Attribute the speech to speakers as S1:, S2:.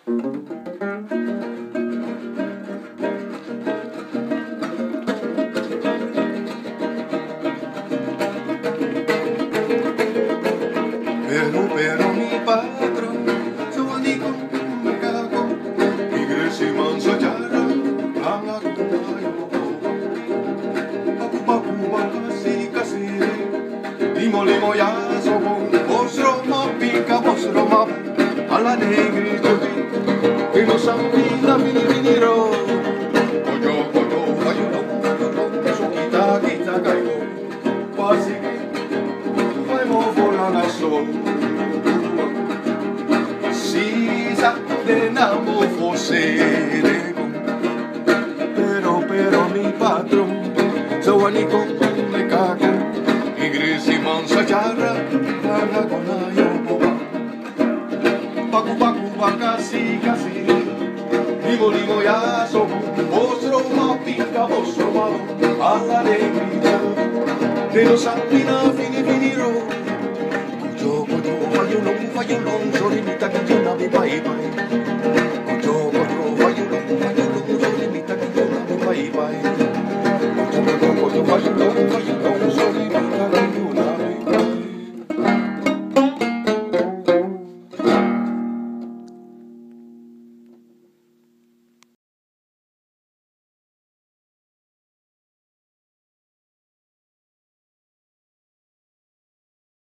S1: Pero mi patrón, su amigo me cago, iglesia y manso charra, haga cunayo, pacu casi casi, limo ya sobo, vos Roma pica, vos Roma, a la negrita, que no sabía viniro, coyo, ayuno, su quita caigo, quasi que, fuimos volando a sol. De namo fosse pero mi patrón Zawanico me cago Ingresi mansa charra Paga con la yoboba Pacu casi Limo ya sobo Vostro ma pica vostro ma Alla negrita De los sapina finiro Coyo, fallolong, sorinita que yo na mi pai.